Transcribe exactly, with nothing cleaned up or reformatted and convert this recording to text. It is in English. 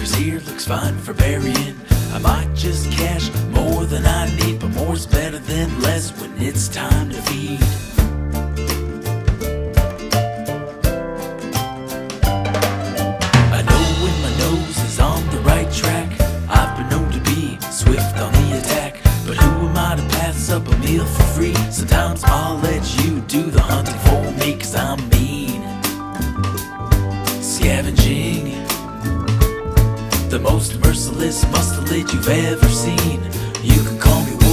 cause here looks fine for burying. I might just cash more than I need, but more's better than less when it's time to feed. I know when my nose is on the right track. I've been known to be swift on the attack, but who am I to pass up a meal for free? Sometimes I'll let you do the hunting for me, cause I'm mean. Scavenging, the most merciless mustelid you've ever seen. You can call me